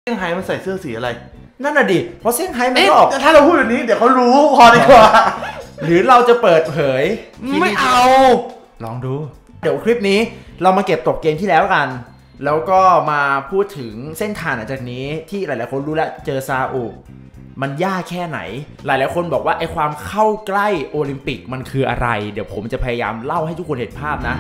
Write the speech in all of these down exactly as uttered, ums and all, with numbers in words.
ซี่ยงไฮ้มันใส่เสื้อสีอะไรนั่นน่ะดิเพราะเซี่ยงไฮ้มันก็ออกถ้าเราพูดแบบนี้เดี๋ยวเขารู้พอดีกว่าหรือเราจะเปิดเผยไม่เอาลองดูเดี๋ยวคลิปนี้เรามาเก็บตกเกมที่แล้วกันแล้วก็มาพูดถึงเส้นทางหลังจากนี้ที่หลายๆคนรู้แล้วเจอซาอุมันยากแค่ไหนหลายๆคนบอกว่าไอ้ความเข้าใกล้โอลิมปิกมันคืออะไรเดี๋ยวผมจะพยายามเล่าให้ทุกคนเห็นภาพนะ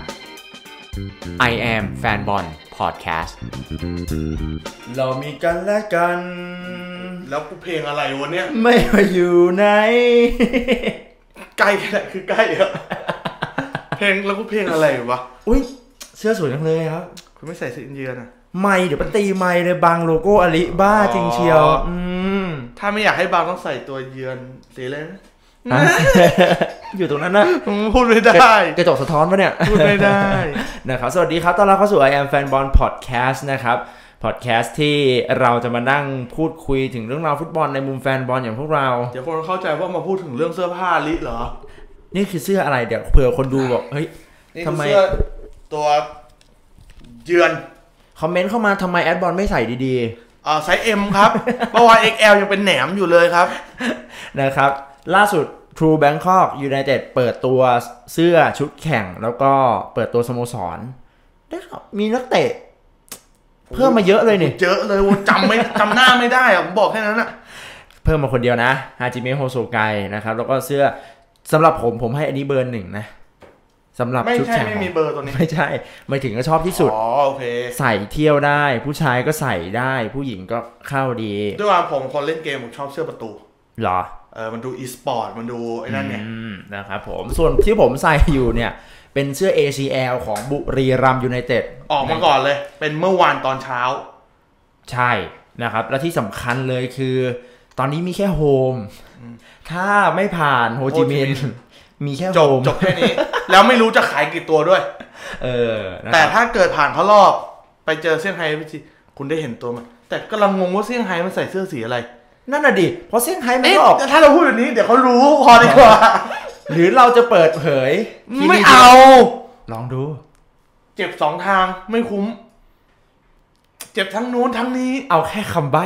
I am Fanbon Podcast เรามีกันและกันแล้วกูเพลงอะไรวะเนี่ยไม่ว่าอยู่ไหนใกล้แค่ไหนคือใกล้อะเพลงแล้วกูเพลงอะไรวะอุ้ยเสื้อสวยจังเลยครับคุณไม่ใส่เสื้ออินเดียนะไม่เดี๋ยวมันตีไม่เลยบางโลโก้อลิบ้าจริงเชียวอืมถ้าไม่อยากให้บางต้องใส่ตัวเยือนสีอะไรนะอยู่ตรงนั้นนะพูดไม่ได้กระจกสะท้อนปะเนี่ยพูดไม่ได้นะครับสวัสดีครับต้อนรับเข้าสู่ I am Fanbon Podcast นะครับพอดแคสต์ที่เราจะมานั่งพูดคุยถึงเรื่องราวฟุตบอลในมุมแฟนบอลอย่างพวกเราเดี๋ยวคนเข้าใจว่ามาพูดถึงเรื่องเสื้อผ้าลิเหรอนี่คือเสื้ออะไรเดี๋ยวเผื่อคนดูบอกเฮ้ยทำไมเสื้อตัวเยือนคอมเมนต์เข้ามาทำไมแอดบอลไม่ใส่ดีๆอ่าไซส์ M ครับเมื่อวาน เอ็กซ์ แอล ยังเป็นแหนมอยู่เลยครับนะครับล่าสุด True Bangkok United เปิดตัวเสื้อชุดแข่งแล้วก็เปิดตัวสโมสรได้ครับมีนักเตะเพิ่มมาเยอะเลยนี่เยอะเลยจำไม่จำหน้าไม่ได้อะผมบอกแค่นั้นอะเพิ่มมาคนเดียวนะฮาจิเมะโฮโซไกนะครับแล้วก็เสื้อสำหรับผมผมให้อันนี้เบอร์หนึ่งนะสำหรับชุดแข่งไม่มีเบอร์ตัวนี้ไม่ใช่ไม่ถึงก็ชอบที่สุดอ๋อโอเคใส่เที่ยวได้ผู้ชายก็ใส่ได้ผู้หญิงก็เข้าดีด้วยว่าผมคนเล่นเกมผมชอบเสื้อประตูเหรอเออมันดูอีสปอร์ตมันดูไอ้นั่นเนี่ยนะครับผมส่วนที่ผมใส่อยู่เนี่ยเป็นเสื้อ เอ ซี แอล ของบุรีรัมย์ยูไนเต็ดออกมาก่อนเลยเป็นเมื่อวานตอนเช้าใช่นะครับและที่สำคัญเลยคือตอนนี้มีแค่โฮมถ้าไม่ผ่านโฮจิมินห์มีแค่โฮมจบแค่นี้แล้วไม่รู้จะขายกี่ตัวด้วยเออแต่ถ้าเกิดผ่านเขารอบไปเจอเซี่ยงไฮ้คุณได้เห็นตัวมันแต่กำลังงงว่าเซี่ยงไฮ้มันใส่เสื้อสีอะไรนั่นน่ะดิเพราะเซี่ยงไฮ้มันก็ออกถ้าเราพูดแบบนี้เดี๋ยวเขารู้พอดีกว่าหรือเราจะเปิดเผยไม่เอาลองดูเจ็บสองทางไม่คุ้มเจ็บทั้งนู้นทั้งนี้เอาแค่คำใบ้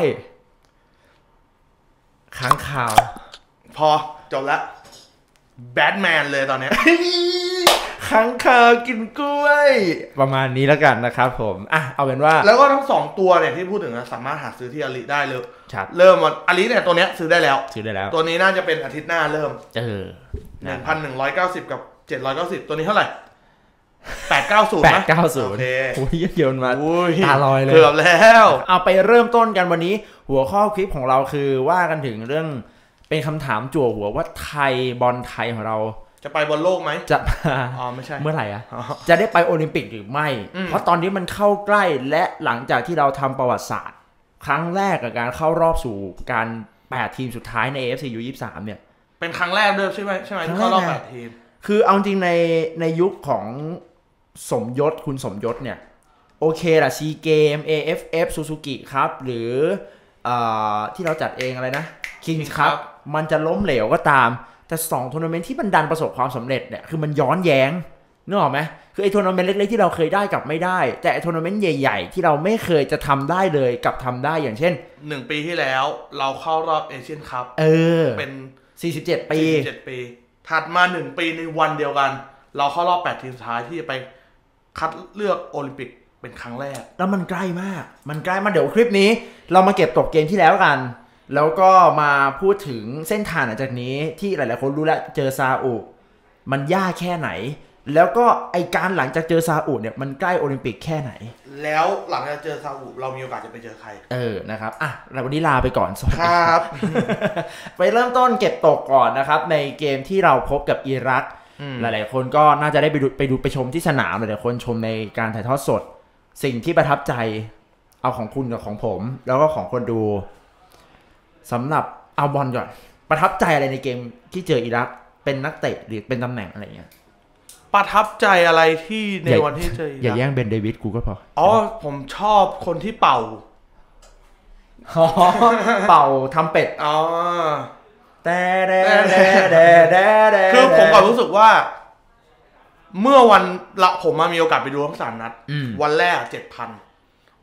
ค้างคาวพอจบละแบทแมนเลยตอนนี้ค้างคาวกินกล้วยประมาณนี้แล้วกันนะครับผมอ่ะเอาเป็นว่าแล้วก็ทั้งสองตัวเนี่ยที่พูดถึงนะสามารถหาซื้อที่อาลีได้เลยเริ่มวันอาลีเนี่ยตัวเนี้ยซื้อได้แล้วซื้อได้แล้วตัวนี้น่าจะเป็นอาทิตย์หน้าเริ่มเออหนึ่งพันหนึ่งร้อยเก้าสิบ กับเจ็ดร้อยเก้าสิบตัวนี้เท่าไหร่แปดร้อยเก้าสิบนะแปดร้อยเก้าสิบโอเคโอ้ยเยอะมาตาลอยเลยเกือบแล้วเอาไปเริ่มต้นกันวันนี้หัวข้อคลิปของเราคือว่ากันถึงเรื่องเป็นคำถามจั่วหัวว่าไทยบอลไทยของเราจะไปบอลโลกไหมจะอ๋อไม่ใช่เมื่อไหร่อะจะได้ไปโอลิมปิกหรือไม่เพราะตอนนี้มันเข้าใกล้และหลังจากที่เราทำประวัติศาสตร์ครั้งแรกกับการเข้ารอบสู่การแปดทีมสุดท้ายใน เอ เอฟ ซี ยู ยี่สิบสาม เนี่ยเป็นครั้งแรกด้วยใช่ไหมใช่ไหมที่เข้ารอบแปดทีมคือเอาจริงในในยุคของสมยศคุณสมยศเนี่ยโอเคล่ะซีเกม เอ เอฟ เอฟ ซูซูกิครับหรืออ่าที่เราจัดเองอะไรนะ Kings ครับมันจะล้มเหลวก็ตามแต่สองทัวร์นาเมนต์ที่มันดันประสบความสำเร็จเนี่ยคือมันย้อนแย้งนึกออกไหมคือไอ้ทัวร์นาเมนต์เล็กๆที่เราเคยได้กับไม่ได้แต่ไอ้ทัวร์นาเมนต์ใหญ่ๆที่เราไม่เคยจะทำได้เลยกับทำได้อย่างเช่นหนึ่งปีที่แล้วเราเข้ารอบเอเชียนคัพเออเป็นสี่สิบเจ็ดปีสี่สิบเจ็ดปีถัดมาหนึ่งปีในวันเดียวกันเราเข้ารอบแปดทีมสุดท้ายที่จะไปคัดเลือกโอลิมปิกเป็นครั้งแรกแล้วมันใกล้มากมันใกล้มากเดี๋ยวคลิปนี้เรามาเก็บตกเกมที่แล้วกันแล้วก็มาพูดถึงเส้นทางหลังจากนี้ที่หลายๆคนรู้แล้วเจอซาอุมันยากแค่ไหนแล้วก็ไอการหลังจากเจอซาอุเนี่ยมันใกล้โอลิมปิกแค่ไหนแล้วหลังจากเจอซาอุเรามีโอกาสจะไปเจอใครเออนะครับอ่ะเราวันนี้ลาไปก่อนครับไปเริ่มต้นเก็บตกก่อนนะครับในเกมที่เราพบกับอิรักหลายๆคนก็น่าจะได้ไปดูไปดูไปชมที่สนามหลายๆคนชมในการถ่ายทอดสดสิ่งที่ประทับใจเอาของคุณกับของผมแล้วก็ของคนดูสำหรับเอาบอลก่อนประทับใจอะไรในเกมที่เจออิรักเป็นนักเตะหรือเป็นตำแหน่งอะไรเงี้ยประทับใจอะไรที่ในวันที่เจออิรักอย่าแย่งเบนเดวิดกูก็พออ๋อผมชอบคนที่เป่าอ๋อเป่าทำเป็ดอ๋อแต่แด่แด่แด่คือผมก็รู้สึกว่าเมื่อวันละผมมามีโอกาสไปดูทั้งสามนัดวันแรก เจ็ดพัน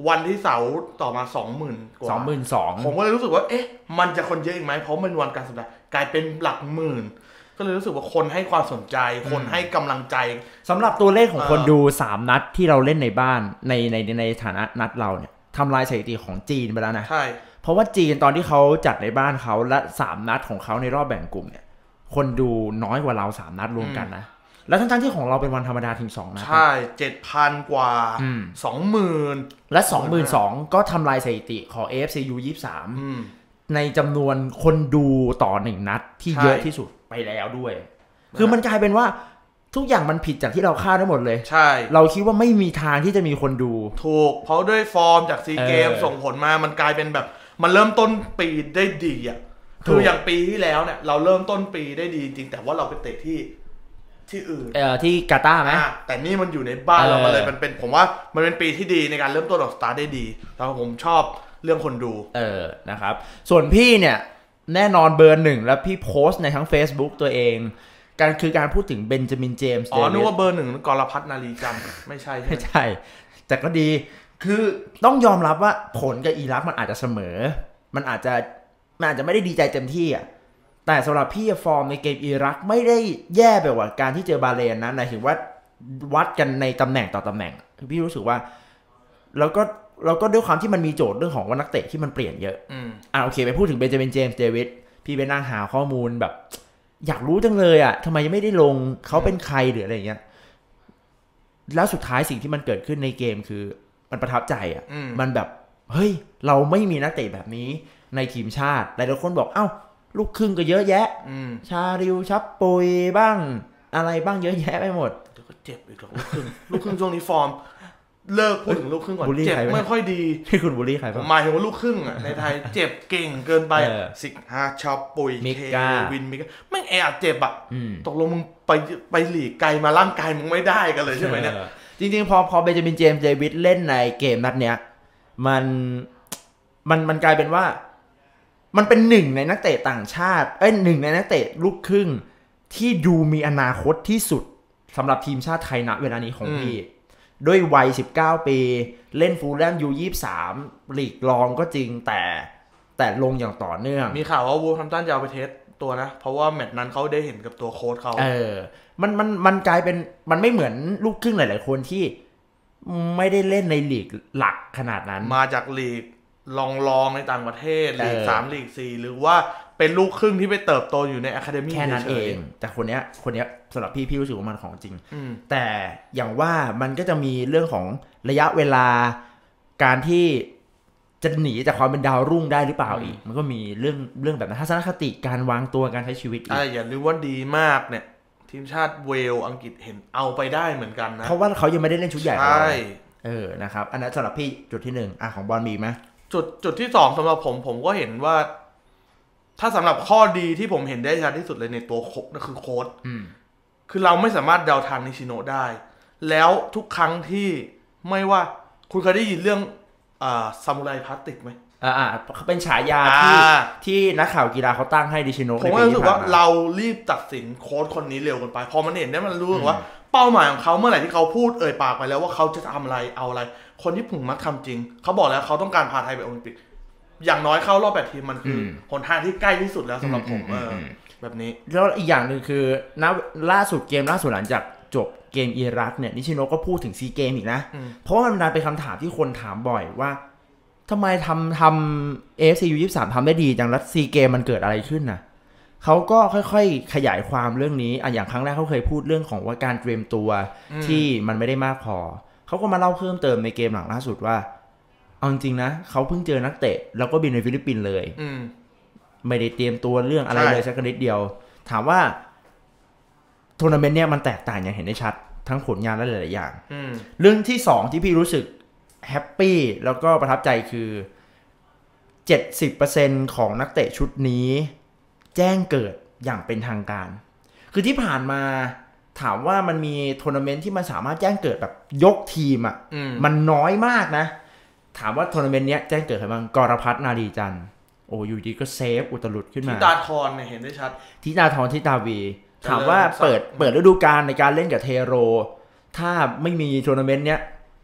วันที่เสาร์ต่อมาสองหมื่นกว่าสองหมื่นสองผมก็เลยรู้สึกว่าเอ๊ะมันจะคนเยอะอีกไหมเพราะมันวันกลางสัปดาห์กลายเป็นหลักหมื่นก็เลยรู้สึกว่าคนให้ความสนใจคนให้กำลังใจสำหรับตัวเลขของคนดูสามนัดที่เราเล่นในบ้านในในในฐานะนัดเราเนี่ยทำลายสถิติของจีนไปแล้วนะใช่เพราะว่าจีนตอนที่เขาจัดในบ้านเขาและสามนัดของเขาในรอบแบ่งกลุ่มเนี่ยคนดูน้อยกว่าเราสามนัดรวมกันนะแล้วทั้งๆที่ของเราเป็นวันธรรมดาถึงสองนัดใช่ เจ็ดพัน กว่า สองหมื่นและ สองหมื่นสองพัน ก็ทำลายสถิติของ เอ เอฟ ซี ยู ยี่สิบสาม ในจำนวนคนดูต่อหนึ่งนัดที่เยอะที่สุดไปแล้วด้วยคือมันกลายเป็นว่าทุกอย่างมันผิดจากที่เราคาดได้หมดเลยใช่เราคิดว่าไม่มีทางที่จะมีคนดูถูกเพราะด้วยฟอร์มจากซีเกมส่งผลมามันกลายเป็นแบบมันเริ่มต้นปีได้ดีอ่ะคืออย่างปีที่แล้วเนี่ยเราเริ่มต้นปีได้ดีจริงแต่ว่าเราไปเตะที่ที่อื่นเอ่อที่กาตาร์ไหมแต่นี่มันอยู่ในบ้านเรามาเลยมันเป็นผมว่ามันเป็นปีที่ดีในการเริ่มต้นออกสตาร์ทได้ดีแล้วผมชอบเรื่องคนดูเออนะครับส่วนพี่เนี่ยแน่นอนเบอร์หนึ่งแล้วพี่โพสต์ในทั้ง Facebook ตัวเองการคือการพูดถึงเบนจามินเจมส์อ๋อนึกว่าเบอร์หนึ่งกรพัฒน์นารีจันทร์ไม่ใช่ไม่ใช่แต่ก็ดีคือต้องยอมรับว่าผลกับอิรักมันอาจจะเสมอมันอาจจะมันอาจจะไม่ได้ดีใจเต็มที่อ่ะแต่สำหรับพี่ฟอร์มในเกมอิรักไม่ได้แย่แบบว่าการที่เจอบาเลนนะหมายถึงว่าวัดกันในตำแหน่งต่อตำแหน่งคือพี่รู้สึกว่าแล้วก็เราก็ด้วยความที่มันมีโจทย์เรื่องของว่านักเตะที่มันเปลี่ยนเยอะอ่าโอเคไปพูดถึงเบนจามินเจมส์เดวิดพี่ไปนั่งหาข้อมูลแบบอยากรู้จังเลยอ่ะทำไมยังไม่ได้ลงเขาเป็นใครหรืออะไรเงี้ยแล้วสุดท้ายสิ่งที่มันเกิดขึ้นในเกมคือมันประทับใจอ่ะมันแบบเฮ้ยเราไม่มีนักเตะแบบนี้ในทีมชาติหลายๆคนบอกเอ้าลูกครึ่งก็เยอะแยะชาริวชับปุยบ้างอะไรบ้างเยอะแยะไปหมดเดี๋ยวก็เจ็บอีกหรอกลูกครึ่งลูกครึ่งช่วงนี้ฟอร์มเลิกพูดถึงลูกครึ่งก่อนเจ็บไม่ค่อยดีที่คุณบูลลี่ใครผมหมายถึงว่าลูกครึ่งอ่ะในไทยเจ็บเก่งเกินไปสิกฮาชอปปุยเควินมิกแม่งแอบเจ็บอ่ะตกลงมึงไปไปหลีกไกลมาร่างกายมึงไม่ได้กันเลยใช่ไหมเนี่ยจริงๆพอพอเบนจามินเจมส์เดวิดเล่นในเกมนัดเนี้ยมันมันมันกลายเป็นว่ามันเป็นหนึ่งในนักเตะต่างชาติเอ้ยหนึ่งในนักเตะลูกครึ่งที่ดูมีอนาคตที่สุดสำหรับทีมชาติไทยณเวลานี้ของพี่ด้วยวัยสิบเก้าปีเล่นฟูลแลม ยู ยี่สิบสาม ลีกรองก็จริงแต่แต่ลงอย่างต่อเนื่องมีข่าวว่าวูลแฮมป์ตันจะเอาไปเทสตัวนะเพราะว่าแมตช์นั้นเขาได้เห็นกับตัวโค้ชเขาเออมันมันมันกลายเป็นมันไม่เหมือนลูกครึ่งหลายๆคนที่ไม่ได้เล่นในลีกหลักขนาดนั้นมาจากลีกลองลองในต่างประเทศลีกสามลีกสี่หรือว่าเป็นลูกครึ่งที่ไปเติบโตอยู่ในอะคาเดมี่แค่นั้นเองแต่คนเนี้ยคนเนี้ยสำหรับพี่พี่รู้สึกว่ามันของจริงแต่อย่างว่ามันก็จะมีเรื่องของระยะเวลาการที่จะหนีจากความเป็นดาวรุ่งได้หรือเปล่าอีกมันก็มีเรื่องเรื่องแบบนั้นทัศนคติการวางตัวการใช้ชีวิตอีกอย่าลืมว่าดีมากเนี่ยทีมชาติเวลอังกฤษเห็นเอาไปได้เหมือนกันนะเพราะว่าเขายังไม่ได้เล่นชุดใหญ่ใช่เออนะครับอันนั้นสำหรับพี่จุดที่หนึ่งอ่ะของบอลมีไหมจุดจุดที่สองสำหรับผมผมก็เห็นว่าถ้าสำหรับข้อดีที่ผมเห็นได้ชัดที่สุดเลยในตัวโค้ชนั่นคือโค้ชคือเราไม่สามารถเดาทางนิชิโนะได้แล้วทุกครั้งที่ไม่ว่าคุณเคยได้ยินเรื่องอ่าซามูไรพลาสติกไหมอ่าเขาเป็นฉายาที่ที่นักข่าวกีฬาเขาตั้งให้นิชิโนะผมรู้สึกว่าเรารีบตัดสินโค้ชคนนี้เร็วเกินไปพอมันเห็นได้มันรู้ว่าเป้าหมายของเขาเมื่อไหร่ที่เขาพูดเอ่ยปากไปแล้วว่าเขาจะทำอะไรเอาอะไรคนญี่ปุ่นมักทำจริงเขาบอกแล้วเขาต้องการพาไทยไปโอลิมปิกอย่างน้อยเข้ารอบแปดทีมมันคือหนทางที่ใกล้ที่สุดแล้วสำหรับผมเออแบบนี้แล้วอีกอย่างหนึ่งคือณล่าสุดเกมล่าสุดหลังจากจบเกมอิรักเนี่ยนิชิโนะก็พูดถึงซีเกมอีกนะเพราะว่ามันเป็นคำถามที่คนถามบ่อยว่าทำไมทำทำ เอ เอฟ ซี ยู ยี่สิบสาม ทำได้ดีจังแล้วซีเกมมันเกิดอะไรขึ้นนะเขาก็ค่อยๆขยายความเรื่องนี้อ่ะอย่างครั้งแรกเขาเคยพูดเรื่องของว่าการเตรียมตัวที่มันไม่ได้มากพอเขาก็มาเล่าเพิ่มเติมในเกมหลังล่าสุดว่าเอาจริงๆนะเขาเพิ่งเจอนักเตะแล้วก็บินไปฟิลิปปินส์เลยไม่ได้เตรียมตัวเรื่องอะไรเลยสักนิดเดียวถามว่าทัวร์นาเมนต์เนี่ยมันแตกต่างอย่างเห็นได้ชัดทั้งผลงานและหลายๆอย่างเรื่องที่สองที่พี่รู้สึกแฮปปี้แล้วก็ประทับใจคือ เจ็ดสิบเปอร์เซ็นต์ ของนักเตะชุดนี้แจ้งเกิดอย่างเป็นทางการคือที่ผ่านมาถามว่ามันมีทัวร์นาเมนต์ที่มันสามารถแจ้งเกิดแบบยกทีมอ่ะมันน้อยมากนะถามว่าทัวร์นาเมนต์เนี้ยแจ้งเกิดใครบ้างกรพัฒน์นารีจันทร์โอ้อยู่ดีก็เซฟอุตลุดขึ้นมาทิตาธรเนี่ยเห็นได้ชัดทิตาธรทิตาวีถามว่าเปิดเปิดฤดูกาลในการเล่นกับเทโรถ้าไม่มีทัวร์นาเมนต์เนี้ย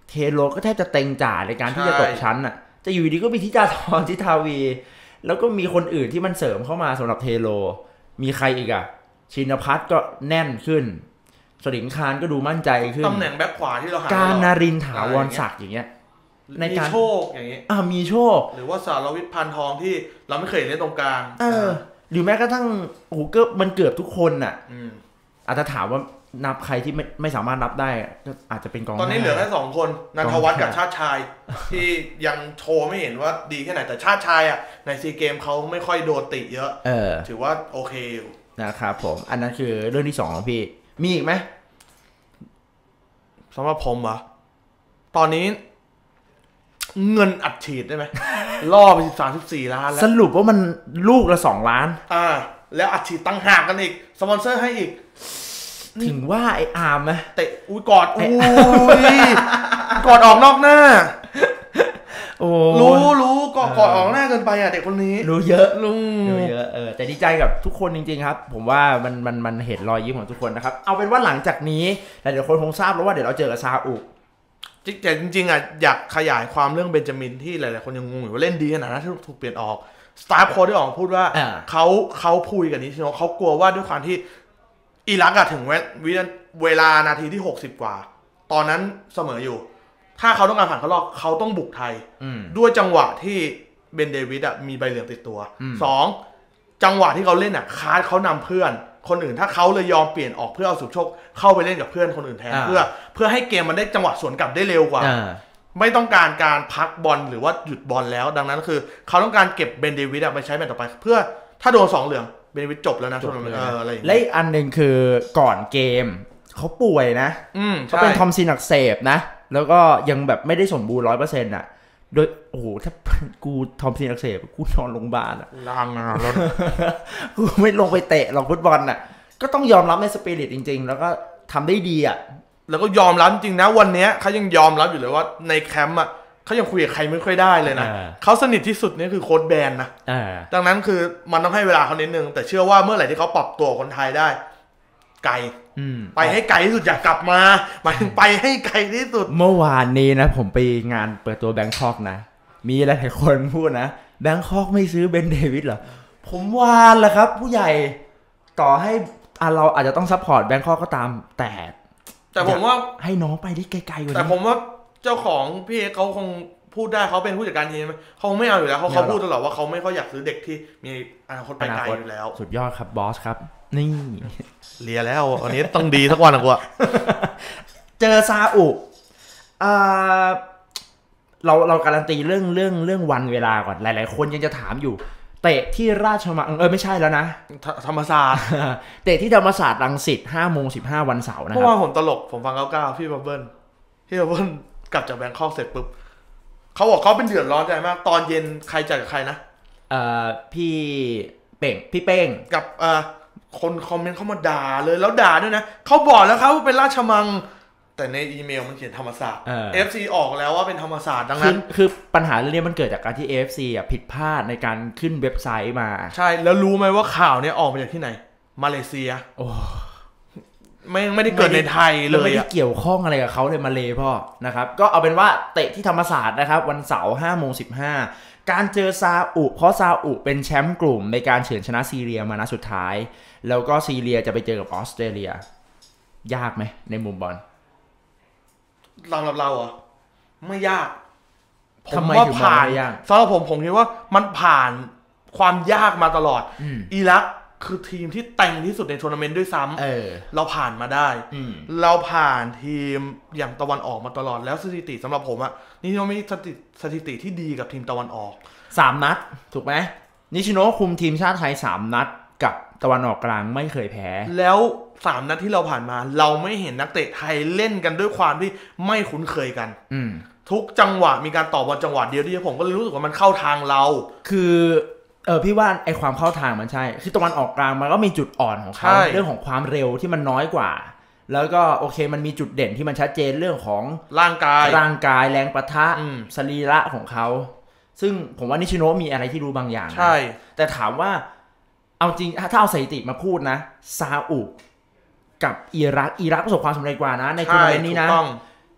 เทโรก็แทบจะเต็งจ่าในการที่จะตกชั้นอ่ะจะอยู่ดีก็มีทิจาธรทิทาวีแล้วก็มีคนอื่นที่มันเสริมเข้ามาสำหรับเทโรมีใครอีกอ่ะชินภัทรก็แน่นขึ้นสลิงคารก็ดูมั่นใจขึ้นตำแหน่งแบ็คขวาที่เราหาการนารินถาวรศักดิ์อย่างเงี้ยในการโชคอย่างเงี้ยอ่ามีโชคหรือว่าสารวิทย์พานทองที่เราไม่เคยเล่นตรงกลางเออหรือแม้กระทั่งโอ้โหก็มันเกือบทุกคนน่ะอาจจะถามว่านับใครที่ไม่ไม่สามารถนับได้ก็อาจจะเป็นกองตอนนี้เหลือแค่สองคนนันทวัฒน์กับชาติชายที่ยังโชว์ไม่เห็นว่าดีแค่ไหนแต่ชาติชายอ่ะในซีเกมเขาไม่ค่อยโดนติเยอะเออถือว่าโอเคอยู่นะครับผมอันนั้นคือเรื่องที่สองของพี่มีอีกไหมสำหรับผมเหรอตอนนี้เงินอัดฉีดได้ไหมล่อไปสิบสามสิบสี่ล้านแล้วสรุปว่ามันลูกละสองล้านอ่าแล้วอัดฉีดตั้งหากกันอีกสปอนเซอร์ให้อีกถึงว่าไอ้อาร์มไหมเตะอุ้ยกอดอุ้ยกอดออกนอกหน้าโอ้รู้รู้กอดกอดออกหน้าเกินไปอ่ะเด็กคนนี้รู้เยอะลุงรู้เยอะเออแต่ดีใจกับทุกคนจริงๆครับผมว่ามันมันมันเห็นรอยยิ้มของทุกคนนะครับเอาเป็นว่าหลังจากนี้หลายๆคนคงทราบแล้วว่าเดี๋ยวเราเจอกับซาอุแต่จริงๆอ่ะอยากขยายความเรื่องเบนจามินที่หลายๆคนยังงงอยู่ว่าเล่นดีขนาดนั้นที่ถูกเปลี่ยนออกสตาฟโค้ชได้ออกพูดว่าเขาเขาพูดกับนิชิโนะเขากลัวว่าด้วยความที่อิรักอะถึงเวลานาทีที่หกสิบกว่าตอนนั้นเสมออยู่ถ้าเขาต้องการผ่านเข้ารอบเขาต้องบุกไทยด้วยจังหวะที่เบนเดวิดอะมีใบเหลืองติดตัวสองจังหวะที่เขาเล่นอะคาร์ดเขานำเพื่อนคนอื่นถ้าเขาเลยยอมเปลี่ยนออกเพื่อเอาสุภโชคเข้าไปเล่นกับเพื่อนคนอื่นแทนเพื่อเพื่อให้เกมมันได้จังหวะสวนกลับได้เร็วกว่าไม่ต้องการการพักบอลหรือว่าหยุดบอลแล้วดังนั้นคือเขาต้องการเก็บเบนเดวิดไปใช้แมตช์ต่อไปเพื่อถ้าโดนสองเหลืองเบนเดวิดจบแล้วนะช่วงนั้นเอออะไรอย่างเงี้ยและอีกอันหนึ่งคือก่อนเกมเขาป่วยนะเขาเป็นทอมซินอักเสบนะแล้วก็ยังแบบไม่ได้สมบูรณ์ร้อยเปอร์เซ็นต์อ่ะโดยโอ้โหถ้ากูทอมซินอักเสบกูนอนโรงพยาบาลอ่ะลังอ่ะแล้วกูไม่ลงไปเตะหรอกฟุตบอลอ่ะก็ต้องยอมรับในสปิริตจริงๆแล้วก็ทำได้ดีอ่ะแล้วก็ยอมรับจริงนะวันนี้เขายังยอมรับอยู่เลยว่าในแคมป์อ่ะเขายังคุยกับใครไม่ค่อยได้เลยนะเขาสนิทที่สุดนี่คือโค้ชแบนนะดังนั้นคือมันต้องให้เวลาเขานิดนึงแต่เชื่อว่าเมื่อไหร่ที่เขาปรับตัวคนไทยได้ไกลไปให้ไกลที่สุดอยากกลับมาหมายถึงไปให้ไกลที่สุดเมื่อวานนี้นะผมไปงานเปิดตัวแบงคอกนะมีหลายคนพูดนะแบงคอกไม่ซื้อเบนเดวิดเหรอผมวานแหละครับผู้ใหญ่ต่อให้เราอาจจะต้องซัพพอร์ตแบงคอกก็ตามแต่แต่ผมว่าให้น้องไปได้ไกลๆกว่านี้แต่ผมว่าเจ้าของพี่เอกเขาคงพูดได้เขาเป็นผู้จัดการทีมเขาไม่เอาอยู่แล้วเขาเขาพูดตลอดว่าเขาไม่ค่อยอยากซื้อเด็กที่มีอนาคตไปไกลอยู่แล้วสุดยอดครับบอสครับนี่เลียแล้ววันนี้ต้องดีสักวันนะกูอะเจอซาอุอ่าเราเราการันตีเรื่องเรื่องเรื่องวันเวลาก่อนหลายๆคนยังจะถามอยู่เตะที่ราชมังเออไม่ใช่แล้วนะธรรมศาสตร์เตะที่ธรรมศาสตร์รังสิตห้าโมงสิบห้าวันเสาร์นะครับเพราะว่าผมตลกผมฟังเก้าเก้าพี่บับเบิ้ลพี่บับเบิ้ลกลับจากแบงคอกเสร็จปุ๊บเขาบอกเขาเป็นเดือดร้อนใจมากตอนเย็นใครจัดกับใครนะเอ่อพี่เป่งพี่เป้งกับเอ่อคนคอมเมนต์เข้ามาด่าเลยแล้วด่าด้วยนะเขาบอกแล้วเขาเป็นราชมังแต่ในอีเมลมันเขียนธรรมศาสตร์ เอฟ ซี ออกแล้วว่าเป็นธรรมศาสตร์ดังนั้นคือปัญหาเรื่องนี้มันเกิดจากการที่ เอ เอฟ ซี อ่ะผิดพลาดในการขึ้นเว็บไซต์มาใช่แล้วรู้ไหมว่าข่าวนี้ออกมาจากที่ไหนมาเลเซียโอ้ไม่ไม่ได้เกิดในไทยเลยไม่ได้เกี่ยวข้องอะไรกับเขาเลยมาเลพ่อนะครับก็เอาเป็นว่าเตะที่ธรรมศาสตร์นะครับวันเสาร์ห้าโมงสิบห้าการเจอซาอุเพราะซาอุเป็นแชมป์กลุ่มในการเฉือนชนะซีเรียมานัดสุดท้ายแล้วก็ซีเรียจะไปเจอกับออสเตรเลียยากไหมในมุมบอลสำหรับเราอ่ะไม่ยากผมว่าผ่านสำหรับผมผมคิดว่ามันผ่านความยากมาตลอดอิรักคือทีมที่แต่งที่สุดในทัวร์นาเมนต์ด้วยซ้ำเออเราผ่านมาได้เราผ่านทีมอย่างตะวันออกมาตลอดแล้วสถิติสำหรับผมอ่ะนี่เราไม่สถิติสถิติที่ดีกับทีมตะวันออกสามนัดถูกไหมนิชิโนะคุมทีมชาติไทยสามนัดกับตะวันออกกลางไม่เคยแพ้แล้วสามนัดที่เราผ่านมาเราไม่เห็นนักเตะไทยเล่นกันด้วยความที่ไม่คุ้นเคยกันทุกจังหวะมีการต่อบอลจังหวะเดียวที่ผมก็รู้สึกว่ามันเข้าทางเราคือเออพี่ว่าไอความเข้าทางมันใช่คือตะวันออกกลางมันก็มีจุดอ่อนของเขาเรื่องของความเร็วที่มันน้อยกว่าแล้วก็โอเคมันมีจุดเด่นที่มันชัดเจนเรื่องของร่างกายร่างกายแรงปะทะสรีระของเขาซึ่งผมว่านิชิโนะมีอะไรที่รู้บางอย่างใช่แต่ถามว่าเอาจริงถ้าเอาสถิติมาพูดนะซาอุกับอิรักอิรักประสบความสำเร็จกว่านะในทัวร์นาเมนต์นี้นะ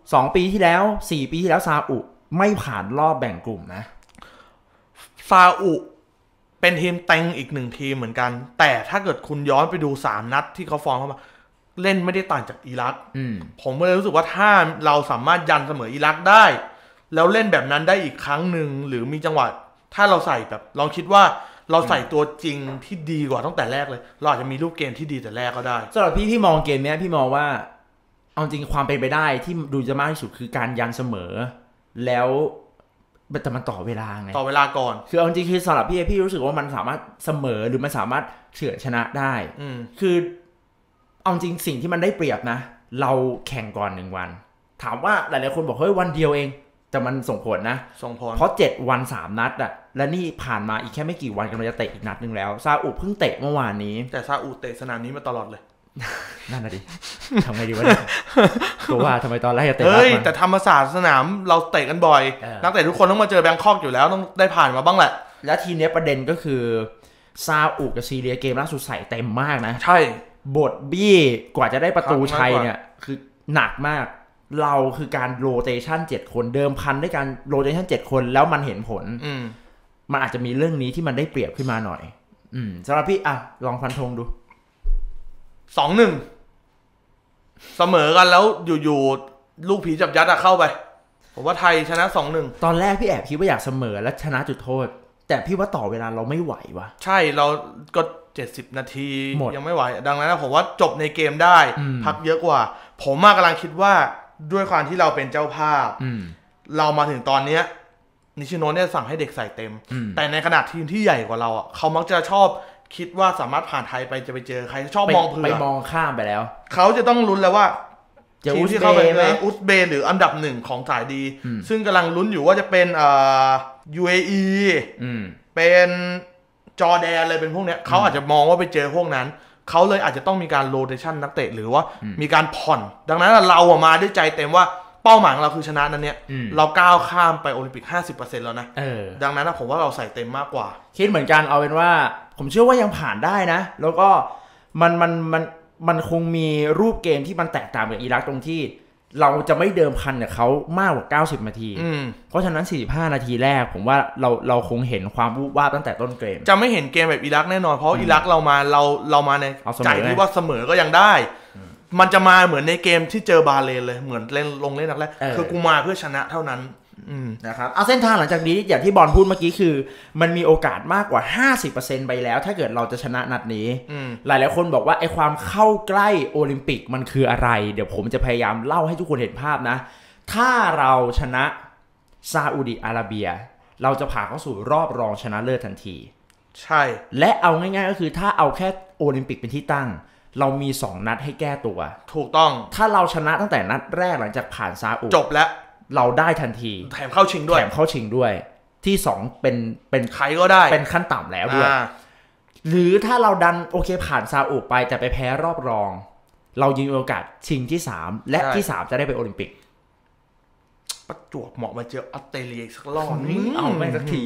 สองปีที่แล้วสี่ปีที่แล้วซาอุไม่ผ่านรอบแบ่งกลุ่มนะซาอุเป็นทีมเต็งอีกหนึ่งทีมเหมือนกันแต่ถ้าเกิดคุณย้อนไปดูสามนัดที่เขาฟอร์มเข้ามาเล่นไม่ได้ต่างจากอิรักผมก็เลยรู้สึกว่าถ้าเราสามารถยันเสมออิรักได้แล้วเล่นแบบนั้นได้อีกครั้งหนึ่งหรือมีจังหวะถ้าเราใส่แบบลองคิดว่าเราใส่ตัวจริงที่ดีกว่าตั้งแต่แรกเลยเราอาจจะมีรูปเกมที่ดีแต่แรกก็ได้สำหรับพี่พี่มองเกมนี้พี่มองว่าเอาจริงความเป็นไปได้ที่ดูจะมากที่สุดคือการยันเสมอแล้วแต่มันต่อเวลาไงต่อเวลาก่อนคือเอาจริงคือสำหรับพี่พี่รู้สึกว่ามันสามารถเสมอหรือมันสามารถเฉือนชนะได้คือเอาจริงสิ่งที่มันได้เปรียบนะเราแข่งก่อนหนึ่งวันถามว่าหลายๆคนบอกเฮ้ยวันเดียวเองแต่มันส่งผลนะส่งผลเพราะเจ็ดวันสามนัดอะและนี่ผ่านมาอีกแค่ไม่กี่วันกำลังจะเตะอีกนัดนึงแล้วซาอุเพิ่งเตะเมื่อวานนี้แต่ซาอุเตะสนามนี้มาตลอดเลยนั่นน่ะดิทำไงดีวะเนี่ยตัวว่าทำไมตอนแรกจะเตะเฮ้ยแต่ธรรมศาสตร์สนามเราเตะกันบ่อยนักเตะทุกคนต้องมาเจอแบงคอกอยู่แล้วต้องได้ผ่านมาบ้างแหละและทีนี้ประเด็นก็คือซาอุกับซีเรียเกมล่าสุดใส่เต็มมากนะใช่บทบี้กว่าจะได้ประตูชัยเนี่ยคือหนักมากเราคือการโรเตชันเจ็ดคนเดิมพันด้วยการโรเตชันเจ็ดคนแล้วมันเห็นผลมันอาจจะมีเรื่องนี้ที่มันได้เปรียบขึ้นมาหน่อยอืมสำหรับพี่อ่ะลองฟันธงดูสองหนึ่ง เสมอกันแล้วอยู่ๆลูกผีจับยัดอะเข้าไปผมว่าไทยชนะ สองหนึ่งตอนแรกพี่แอบคิดว่าอยากเสมอและชนะจุดโทษแต่พี่ว่าต่อเวลาเราไม่ไหววะใช่เราก็เจ็ดสิบนาทียังไม่ไหวดังนั้นผมว่าจบในเกมได้พักเยอะกว่าผมมากำลังคิดว่าด้วยความที่เราเป็นเจ้าภาพเรามาถึงตอนนี้นิชิโนะเนี่ยสั่งให้เด็กใส่เต็มแต่ในขณะทีมที่ใหญ่กว่าเราอ่ะเขามักจะชอบคิดว่าสามารถผ่านไทยไปจะไปเจอใครชอบมองเผื่อไปมองข้ามไปแล้วเขาจะต้องลุ้นแล้วว่าทีมที่เข้าไปเจออุซเบย์หรืออันดับหนึ่งของสายดีซึ่งกำลังลุ้นอยู่ว่าจะเป็นอ่า ยู เอ อี เป็นจอร์แดนเลยเป็นพวกเนี้ยเขาอาจจะมองว่าไปเจอพวกนั้นเขาเลยอาจจะต้องมีการโรเตชันนักเตะหรือว่ามีการผ่อนดังนั้นเราอะมาด้วยใจเต็มว่าเป้าหมายของเราคือชนะนั้นเนี่ยเราก้าวข้ามไปโอลิมปิก ห้าสิบเปอร์เซ็นต์ แล้วนะดังนั้นผมว่าเราใส่เต็มมากกว่าคิดเหมือนกันเอาเป็นว่าผมเชื่อว่ายังผ่านได้นะแล้วก็มันมันมันมันคงมีรูปเกมที่มันแตกต่างจากอิรักตรงที่เราจะไม่เดิมพันกับเขามากกว่าเก้าสิบนาทีเพราะฉะนั้นสี่สิบห้านาทีแรกผมว่าเราเราคงเห็นความวูบวาบตั้งแต่ต้นเกมจะไม่เห็นเกมแบบอิรักแน่นอนเพราะอิรักเรามาเราเรามาในใจที่ว่าเสมอก็ยังได้มันจะมาเหมือนในเกมที่เจอบาเลนเลยเหมือนเล่นลงเล่นนักแรกคือกูมาเพื่อชนะเท่านั้นนะครับเอาเส้นทางหลังจากนี้อย่างที่บอลพูดเมื่อกี้คือมันมีโอกาสมากกว่า ห้าสิบเปอร์เซ็นต์ ไปแล้วถ้าเกิดเราจะชนะนัดนี้หลายๆคนบอกว่าไอ้ความเข้าใกล้โอลิมปิกมันคืออะไรเดี๋ยวผมจะพยายามเล่าให้ทุกคนเห็นภาพนะถ้าเราชนะซาอุดิอาระเบียเราจะผ่านเข้าสู่รอบรองชนะเลิศทันทีใช่และเอาง่ายๆก็คือถ้าเอาแค่โอลิมปิกเป็นที่ตั้งเรามีสองนัดให้แก้ตัวถูกต้องถ้าเราชนะตั้งแต่นัดแรกหลังจากผ่านซาอุจบแล้วเราได้ทันทีแถมเข้าชิงด้วยแถมเข้าชิงด้วยที่สองเป็นเป็นใครก็ได้เป็นขั้นต่ำแล้วด้วยหรือถ้าเราดันโอเคผ่านซาอุไปแต่ไปแพ้รอบรองเรายังมีโอกาสชิงที่สามและที่สามจะได้ไปโอลิมปิกประจวบเหมาะมาเจอออสเตรเลียสักรอบเอาไม่สักที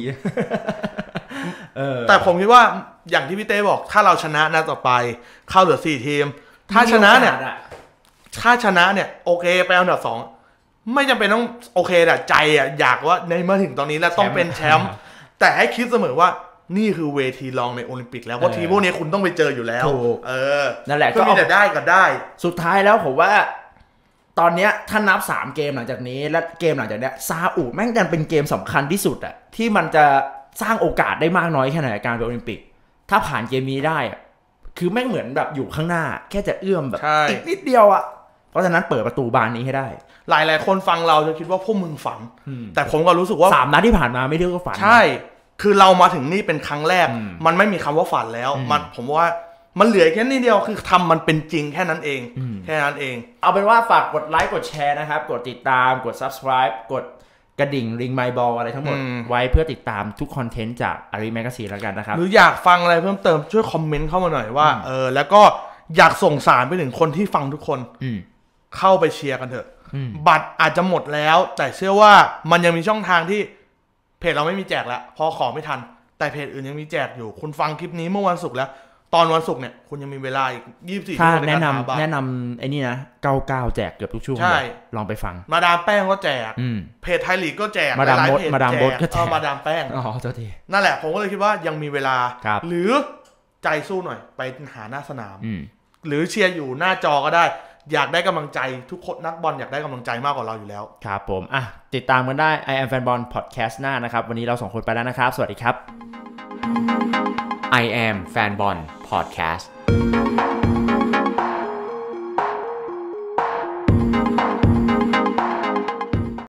แต่ผมคิดว่าอย่างที่พี่เต้บอกถ้าเราชนะนัดต่อไปเข้าเหลือสี่ทีมถ้าชนะเนี่ยถ้าชนะเนี่ยโอเคไปอันดับสองไม่จำเป็นต้องโอเคแต่ใจอ่ะอยากว่าในเมื่อถึงตอนนี้แล้วต้องเป็นแชมป์แต่ให้คิดเสมอว่านี่คือเวทีรองในโอลิมปิกแล้วเพราะทีมพวกนี้คุณต้องไปเจออยู่แล้วเออนั่นแหละก็มีแต่ได้กับได้สุดท้ายแล้วผมว่าตอนเนี้ยถ้านับสามเกมหลังจากนี้และเกมหลังจากเนี้ยซาอุแม่งดันเป็นเกมสำคัญที่สุดอ่ะที่มันจะสร้างโอกาสได้มากน้อยแค่ไหนในการไปโอลิมปิกถ้าผ่านเกมนี้ได้อ่ะคือแม่งเหมือนแบบอยู่ข้างหน้าแค่จะเอื้อมแบบอีกนิดเดียวอ่ะเพราะฉะนั้นเปิดประตูบานนี้ให้ได้หลายๆคนฟังเราจะคิดว่าพวกมึงฝันแต่ผมก็รู้สึกว่าสามนัดที่ผ่านมาไม่เรียกว่าฝันใช่คือเรามาถึงนี่เป็นครั้งแรกมันไม่มีคำว่าฝันแล้วมันผมว่ามันเหลือแค่นี้เดียวคือทำมันเป็นจริงแค่นั้นเองแค่นั้นเองเอาเป็นว่าฝากกดไลค์กดแชร์นะครับกดติดตามกด Subscribe กดกระดิ่งริงไมค์บอลอะไรทั้งหมดไว้เพื่อติดตามทุกคอนเทนต์จากอารีแมกกาซีนแล้วกันนะครับหรืออยากฟังอะไรเพิ่มเติมช่วยคอมเมนต์เข้ามาหน่อยว่าเออแล้วก็อยากส่งสารไปถึงคนที่ฟังทุกคนเข้าไปเชียร์กันเถอะบัตรอาจจะหมดแล้วแต่เชื่อว่ามันยังมีช่องทางที่เพจเราไม่มีแจกแล้วพอขอไม่ทันแต่เพจอื่นยังมีแจกอยู่คุณฟังคลิปนี้เมื่อวันศุกร์แล้วตอนวันศุกร์เนี่ยคุณยังมีเวลาอีกยี่สิบสี่ชั่วถ้าโมงในแนะการนำหาบัตรแนะนำไอ้นี่นะเก้าสิบเก้าแจกเกือบทุกช่วงใช่ลองไปฟังมาดามแป้งก็แจกอืมเพจไทยลีกก็แจกมาดามหลยมดๆเพจมาดามมดก็แจกเออมาดามแป้งอ๋อเจ้าทีนั่นแหละผมก็เลยคิดว่ายังมีเวลาครับหรือใจสู้หน่อยไปหาหน้าสนามอืมหรือเชียร์อยู่หน้าจอก็ได้อยากได้กำลังใจทุกคนนักบอลอยากได้กำลังใจมากกว่าเราอยู่แล้วครับผมอ่ะติดตามกันได้ I am Fanball Podcast หน้านะครับวันนี้เราสองคนไปแล้วนะครับสวัสดีครับ I am Fanball Podcast